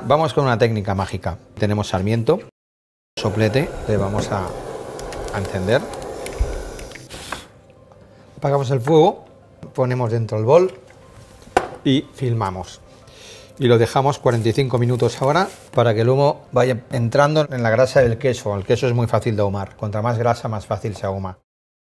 Vamos con una técnica mágica. Tenemos sarmiento, soplete, le vamos a encender. Apagamos el fuego, ponemos dentro el bol y filmamos. Y lo dejamos 45 minutos ahora para que el humo vaya entrando en la grasa del queso. El queso es muy fácil de ahumar. Contra más grasa, más fácil se ahuma.